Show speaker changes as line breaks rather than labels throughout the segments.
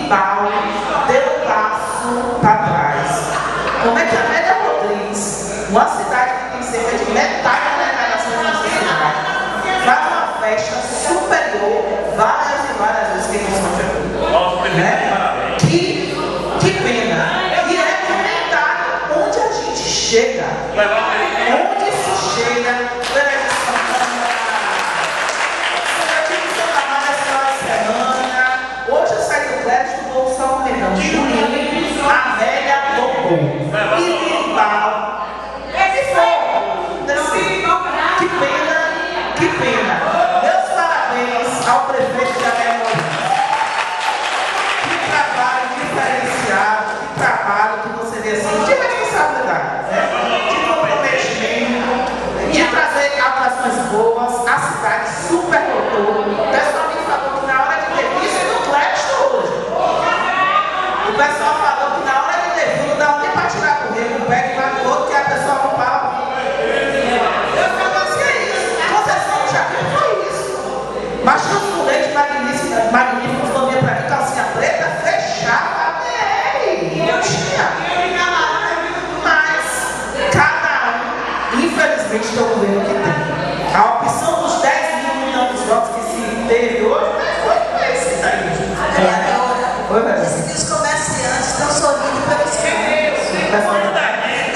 Irimbal deu um passo para trás. Como é que a Amélia Rodrigues, uma cidade que tem cerca de metade da arrecadação da sociedade, faz uma festa superior várias e várias vezes que eles estão né? Que pena. E é comentário onde a gente chega. Onde se chega. Hoje eu saí do crédito, vou só um perdão. Juninho, a velha tocou. E Irimbal. Que pena, que pena. Meus parabéns ao prefeito da Amélia Rodrigues. Que trabalho diferenciado, que trabalho que você vê assim, de responsabilidade, né? De comprometimento, de trazer atrações boas, a cidade super lotou. O pessoal me falou que na hora de ter isso no crédito hoje. O pessoal falou que na hora de ter visto, não dá nem para tirar correr, um pé que vai no outro, que a pessoa não fala. Eu falo assim, é isso. Conceição já foi isso. Mas tinha um leite magnífico, falou pra mim, calcinha preta, fechava a BR. Eu tinha. Mas, cada um, infelizmente, estou vendo que tem. A opção dos 10 milhões de votos que se teve hoje, foi esse daí.
Vereadora, disse que os comerciantes estão sorrindo pelos cantos. Os comerciantes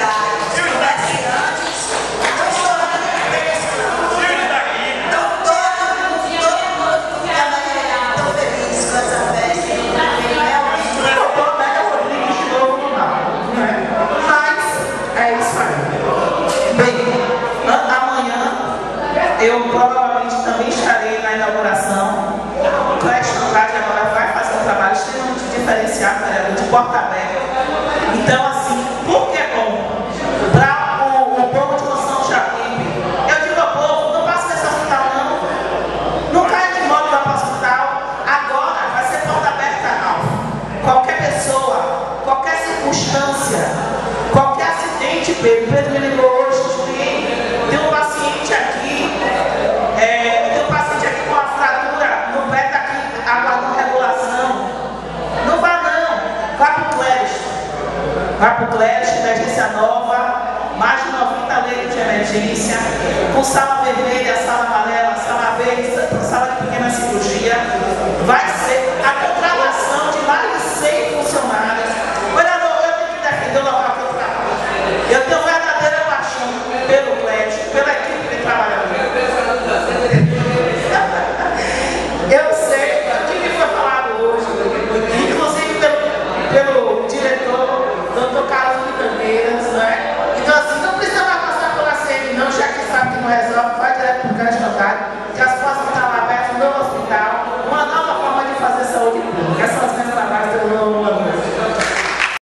estão sorrindo pelos cantos. Todo mundo que trabalha tão feliz com essa festa.
Eu vou pegar o Rodrigues de novo no mapa, né? Mas é isso aí. Bem, amanhã eu provavelmente também estarei na inauguração. O Clécio Andrade agora vai fazer um trabalho extremamente diferenciado, de porta aberta. Então, assim, por que é bom? Para o povo de Construção de Jacuípe, eu digo ao povo, não passa nesse hospital não. Não caia de moto para o hospital. Agora vai ser porta aberta, não. Qualquer pessoa, qualquer circunstância, qualquer acidente, Pedro me ligou hoje, tem um paciente aqui, com a fratura no pé daqui, aguardando regulação. Não vá não, vá para o Clécio. Vá para o Clécio, emergência nova, mais de 90 leitos de emergência, com sala vermelha, sala amarela, sala verde, sala de pequena cirurgia. Vai